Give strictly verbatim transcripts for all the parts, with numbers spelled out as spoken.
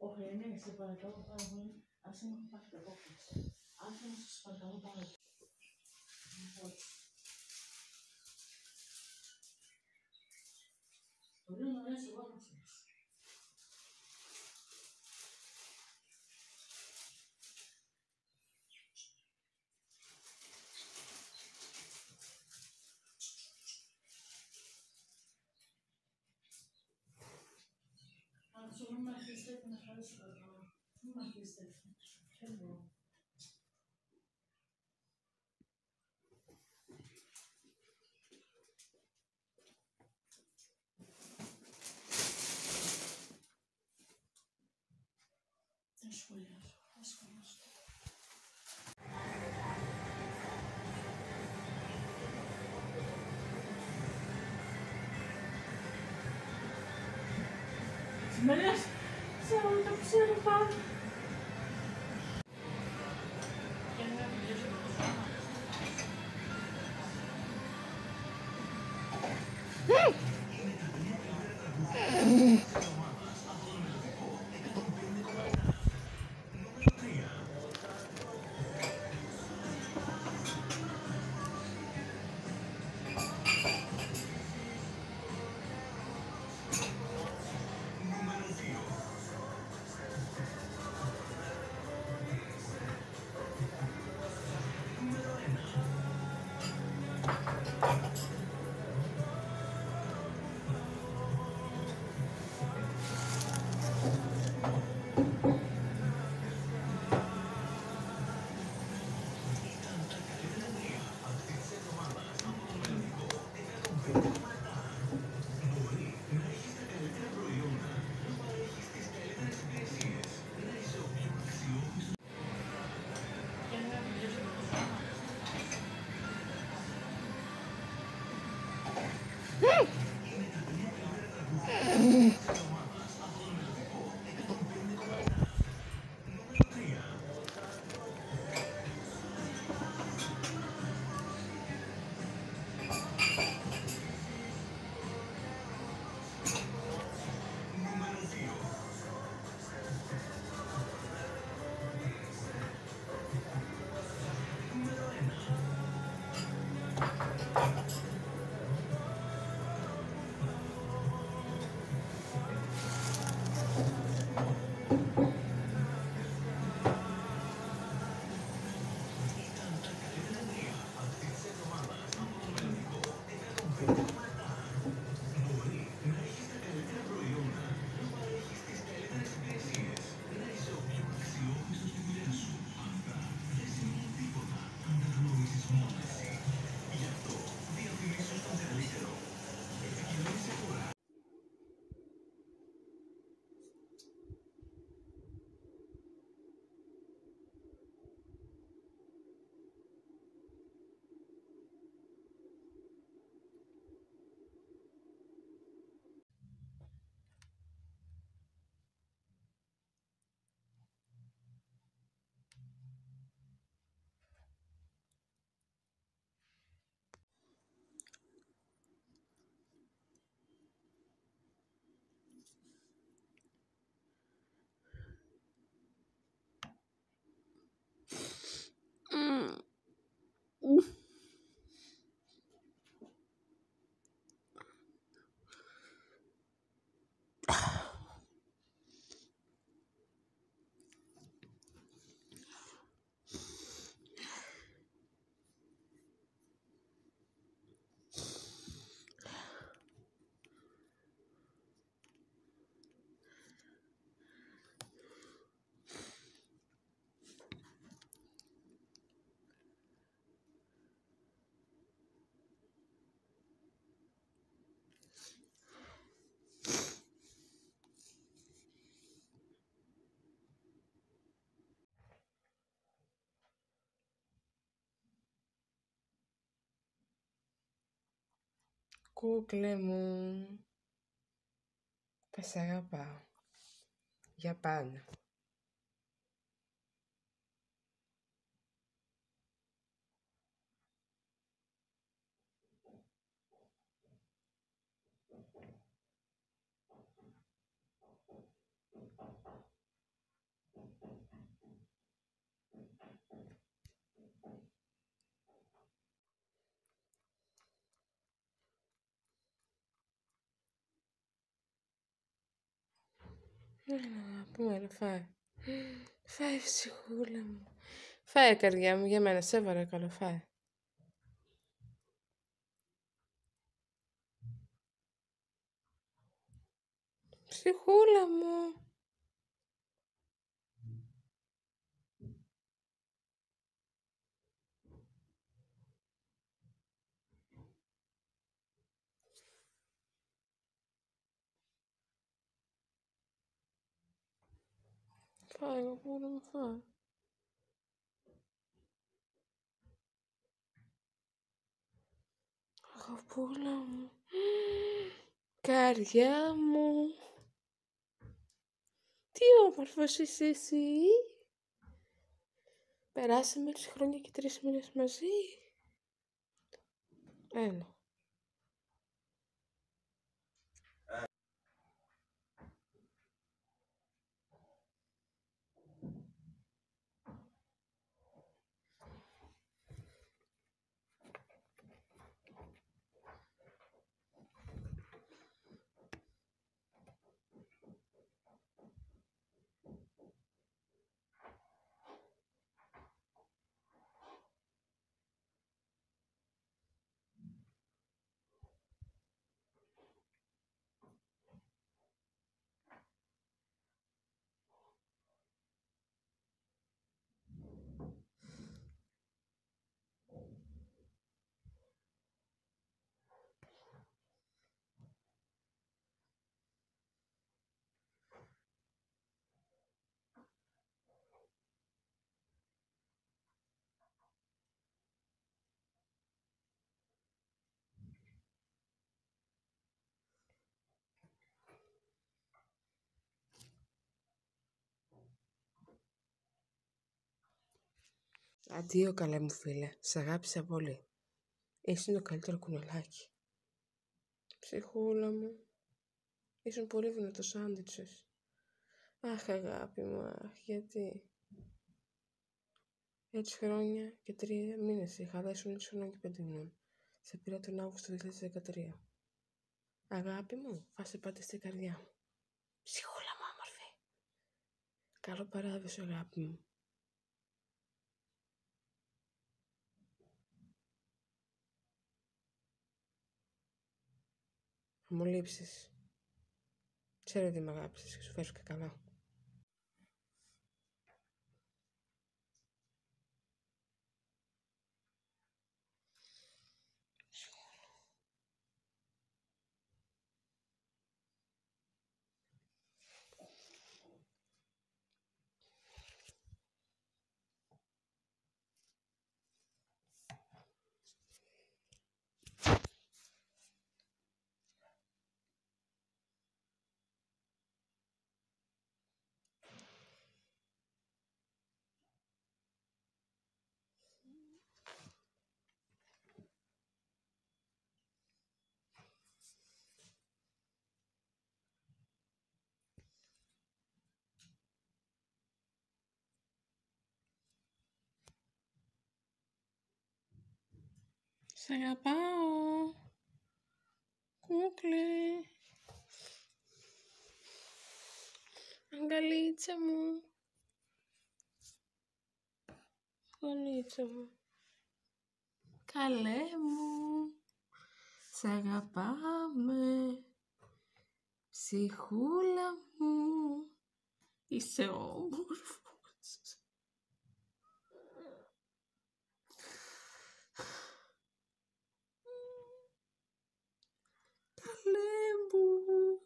Όχι, ναι, σε παρακαλώ πάρα πολύ. Άσε να έχω πάθει κακόφληξη. Άσε να σας παρακαλώ πάρα πολύ. Μπορεί να λες εγώ να θες. Αν σου μην με αφήσετε να χαρίσω παρακαλώ. Μην με αφήσετε. Δεν μπορώ. Δεν σχολιάζω. Δεν σχολιάζω. Με λες, σε όλα τα ξέρω πάνω. Κούκλε μου, θα σ' αγαπάω για πάντα. Έλα, πού έλα, φάε. Φάε, ψυχούλα μου. Φάε, καρδιά μου, για μένα, σε παρακαλώ, φάε. Ψυχούλα μου. Φάε, αγαπούλα μου, φάε. Αγαπούλα μου. Καρδιά μου. Τι όμορφος είσαι εσύ. Περάσαμε τις χρόνια και τρεις μήνες μαζί. Έλα. Αντίο, καλέ μου φίλε. Σ' αγάπησα πολύ. Ήσουν το καλύτερο κουνελάκι. Ψυχούλα μου. Ήσουν πολύ δυνατό σάντουιτσες. Αχ, αγάπη μου, αχ, γιατί. Έτσι χρόνια και τρία μήνες είχα, αλλά ήσουν έξι χρόνια και πέντε μήνων. Σε πήρα τον Αύγουστο του δύο χιλιάδες δεκατρία. Αγάπη μου, φάσε πάντα στην καρδιά μου. Ψυχούλα μου, όμορφη. Καλό παράδεισο, αγάπη μου. Θα μου λείψεις. Ξέρω ότι με αγάπησες και σου φέρεις και καλά. Σ' αγαπάω. Κούκλε. Αγκαλίτσα μου. Αγκαλίτσα μου. Καλέ μου. Σ' αγαπάμε. Ψυχούλα μου. Είσαι όμορφος. Καλέ μου.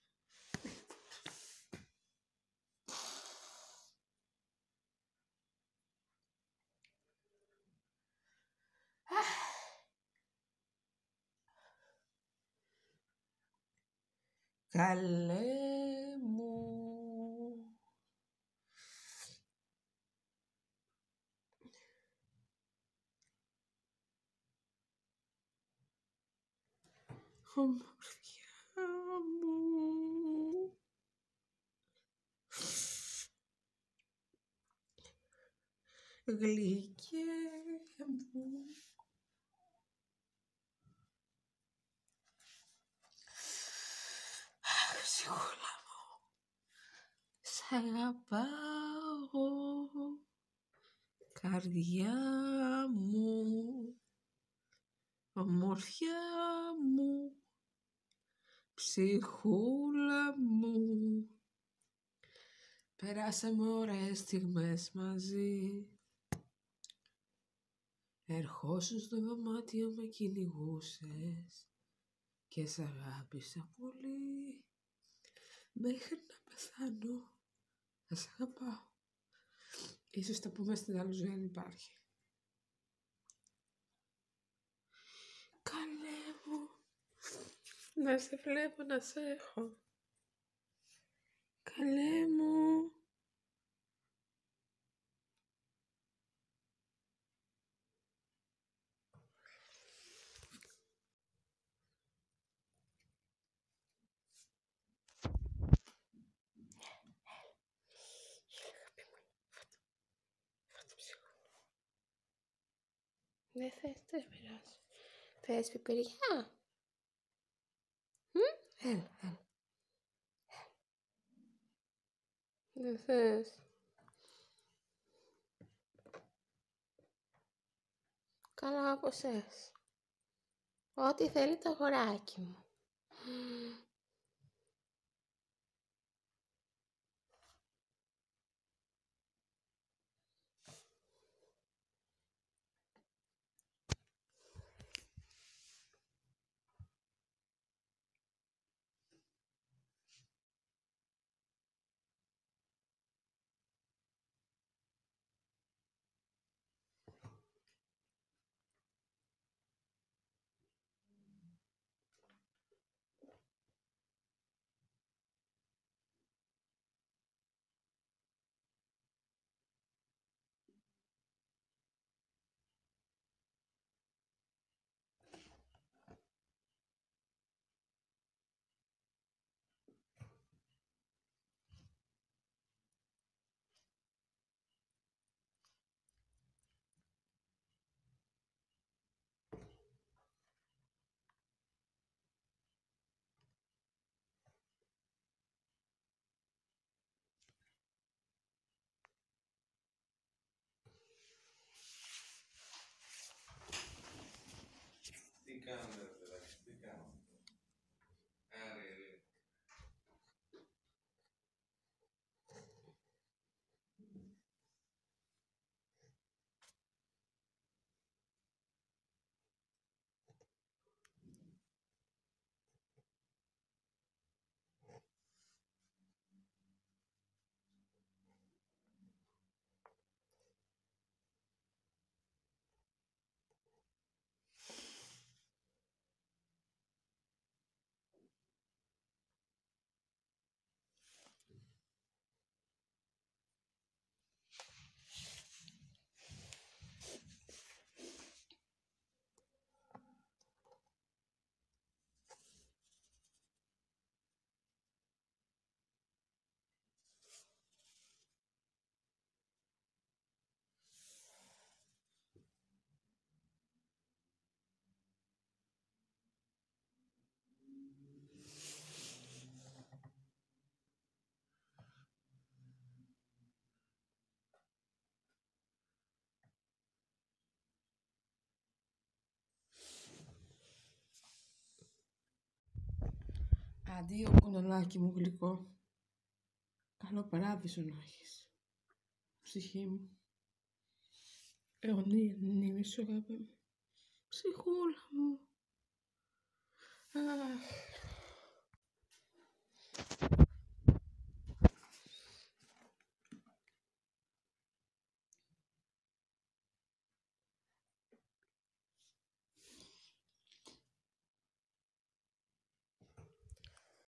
Καλέ μου. Ομορφιά μου. Γλυκιά μου. Αχ, ψυχούλα μου. Σ' αγαπάω, καρδιά μου, ομορφιά μου, ψυχούλα μου. Περάσαμε ωραίες στιγμές μαζί. Ερχόσουν στο δωμάτιο με κυνηγούσες και σ' αγάπησα πολύ. Μέχρι να πεθάνω θα σ' αγαπάω. Ίσως τα πούμε στην άλλη ζωή αν υπάρχει. Καλέ μου, να σε βλέπω, να σε έχω. Καλέ μου. Δεν θες, δεν πειράζει. Θες πιπεριά? Μ? Έλα, έλα. Δεν θες. Καλά όπως θες. Ό,τι θέλει το αγοράκι μου. Τι κάνετε, ρε παιδάκι, τι κάνετε. Άρε, ρε. Αντίο κουνελάκι μου γλυκό. Καλό παράδεισο να έχεις. Ψυχή μου. Αιωνία μνήμη σου, αγάπη μου. Ψυχούλα μου. Αχ.